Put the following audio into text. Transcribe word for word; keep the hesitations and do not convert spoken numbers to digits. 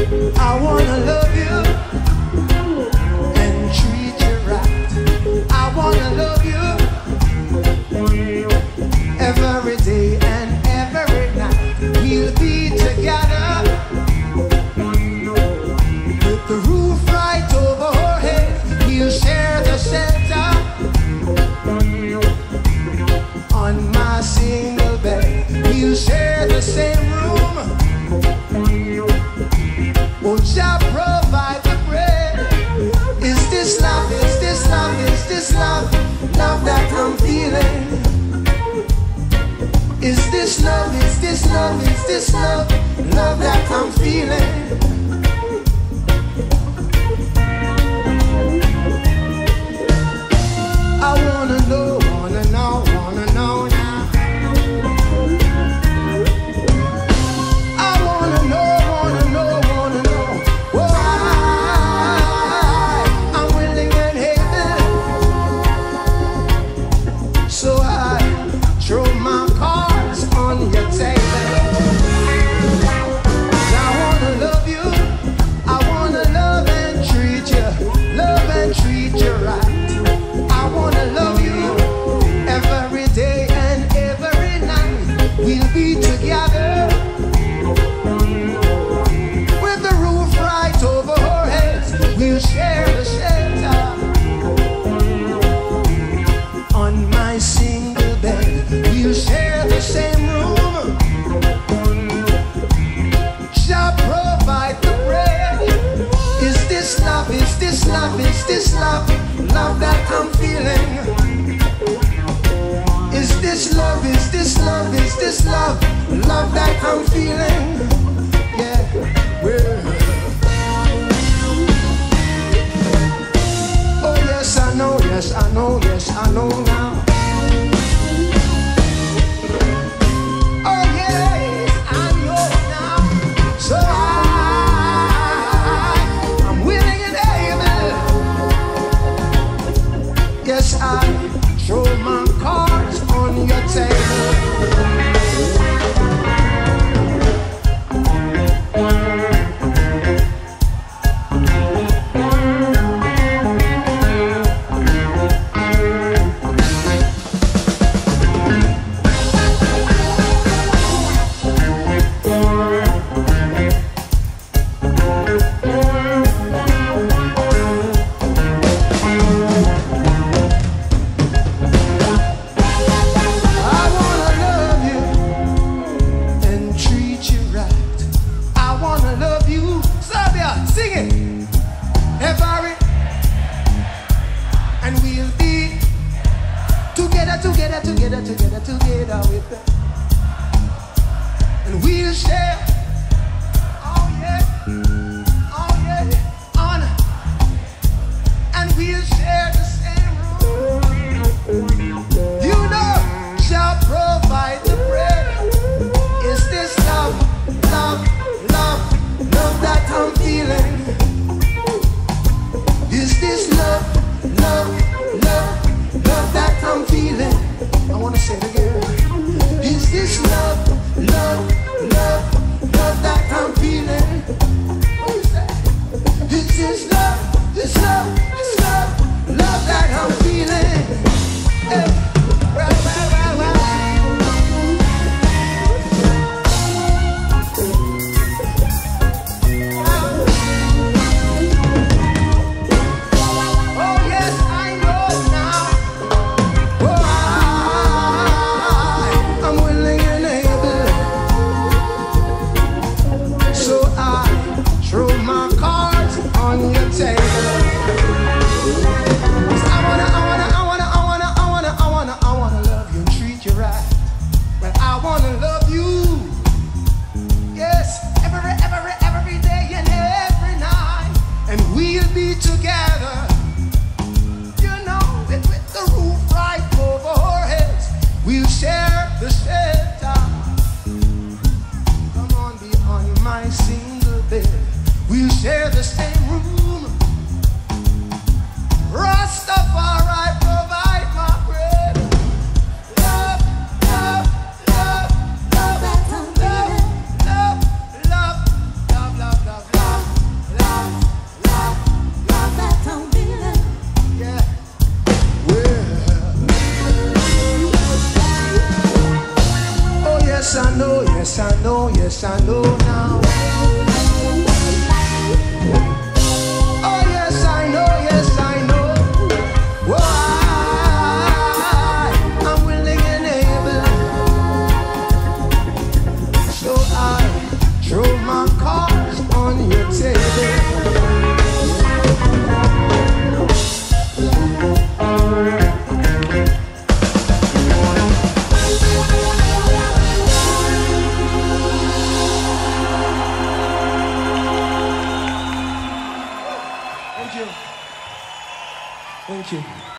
I wanna love you and treat you right. I wanna love you every day and every night. We'll be together with the roof right over our heads. We'll share the shelter on my single bed. We'll share the same room. Oh, Jah provide the bread. Is this love? Is this love? Is this love? Love that I'm feeling. Is this love? Is this love? Is this love? Love that I'm feeling. I wanna know, wanna know, wanna know now. I wanna know, wanna know, wanna know why I'm willing and able. So I throw my cards on your table. I wanna love you. I wanna love and treat you, love and treat you right. I wanna love you every day and every night. We'll be together with the roof right over our heads. We'll share the shelter on my single bed. We'll share the same room. Shall provide the bread. Is this love? Is this love? Is this love? Love that I'm feeling. Is this love? Is this love? Is this love? Love that I'm feeling. Yeah. Well. Oh yes, I know. Yes, I know. Yes, I know now. Oh yes, I know now. So I, I'm willing and able. Yes, I throw my cards on your table. Together, together, together, together with them. And we'll share, oh yeah, oh yeah, honor. And we'll share the same room. You know, shall provide the bread. Is this love, love, love, love that I'm feeling? Is this love, love, love, love that I'm feeling? I wanna say it again. Is this love, love, love, love that I'm feeling? What you say? Is this love, this love, this love, love that I'm feeling? Hey. Well, well, well, well. Oh yes, I know now. Oh, I, I'm willing and able. So I throw my cards on your table. 'Cause I wanna, I wanna, I wanna, I wanna, I wanna, I wanna, I wanna love you and treat you right. But I wanna love you. Yes, every, every, every day and every night. And we'll be together. You know, with, with the roof right over our heads. We'll share the shelter. Come on, be on my single bed. We'll share the same room. Rastafari provide my bread. Love, love, love, love, love, love, love, love, love, love, love. Thank you. Thank you.